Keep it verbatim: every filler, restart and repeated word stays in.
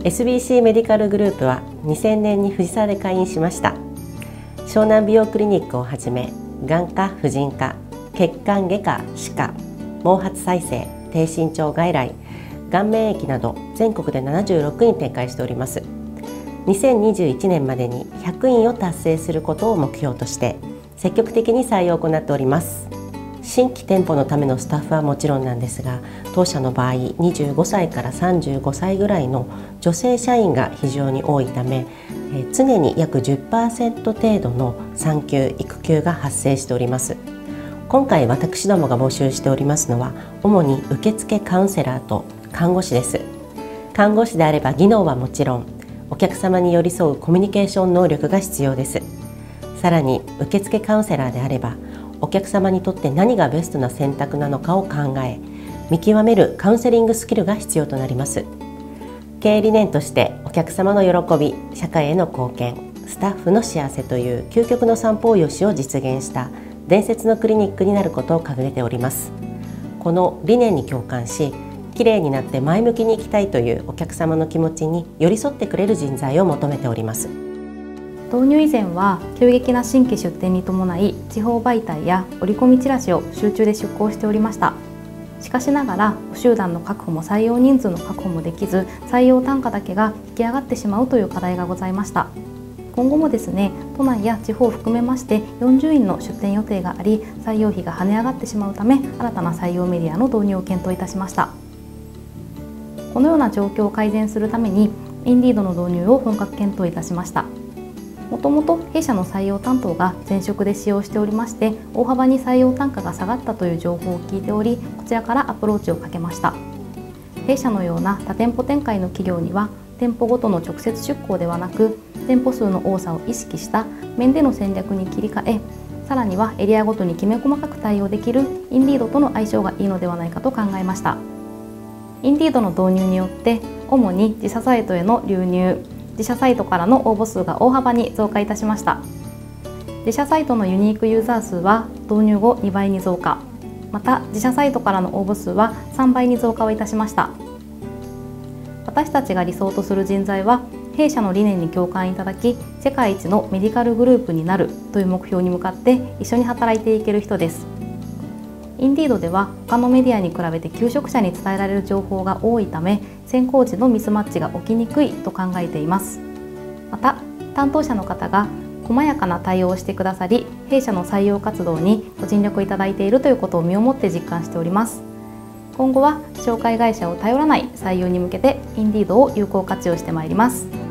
エスビーシー メディカルグループはにせんねんに藤沢で開院しました。湘南美容クリニックをはじめ、眼科、婦人科、血管外科、歯科、毛髪再生、低身長外来、顔面液など全国でななじゅうろくいん展開しております。にせんにじゅういちねんまでにひゃくいんを達成することを目標として積極的に採用を行っております。新規店舗のためのスタッフはもちろんなんですが、当社の場合にじゅうごさいからさんじゅうごさいぐらいの女性社員が非常に多いため、え常に約 じゅっパーセント 程度の産休・育休が発生しております。今回私どもが募集しておりますのは、主に受付カウンセラーと看護師です。看護師であれば技能はもちろん、お客様に寄り添うコミュニケーション能力が必要です。さらに受付カウンセラーであれば、お客様にとって何がベストな選択なのかを考え、見極めるカウンセリングスキルが必要となります。経営理念としてお客様の喜び、社会への貢献、スタッフの幸せという究極の三方よしを実現した伝説のクリニックになることを掲げております。この理念に共感し、きれいになって前向きに生きたいというお客様の気持ちに寄り添ってくれる人材を求めております。 導入以前は急激な新規出店に伴い、地方媒体や折り込みチラシを集中で出稿しておりました。しかしながら補集団の確保も採用人数の確保もできず、採用単価だけが引き上がってしまうという課題がございました。今後もですね、都内や地方を含めましてよんじゅういんの出店予定があり、採用費が跳ね上がってしまうため、新たな採用メディアの導入を検討いたしました。このような状況を改善するために、インディードの導入を本格検討いたしました。もともと弊社の採用担当が前職で使用しておりまして、大幅に採用単価が下がったという情報を聞いており、こちらからアプローチをかけました。弊社のような多店舗展開の企業には、店舗ごとの直接出向ではなく、店舗数の多さを意識した面での戦略に切り替え、さらにはエリアごとにきめ細かく対応できるインディードとの相性がいいのではないかと考えました。インディードの導入によって、主に自社サイトへの流入、自社サイトからの応募数が大幅に増加いたしました。自社サイトのユニークユーザー数は導入後にばいに増加、また自社サイトからの応募数はさんばいに増加をいたしました。私たちが理想とする人材は、弊社の理念に共感いただき、世界一のメディカルグループになるという目標に向かって一緒に働いていける人です。インディードでは他のメディアに比べて求職者に伝えられる情報が多いため、選考時のミスマッチが起きにくいと考えています。また、担当者の方が細やかな対応をしてくださり、弊社の採用活動にご尽力いただいているということを身をもって実感しております。今後は紹介会社を頼らない採用に向けてインディードを有効活用してまいります。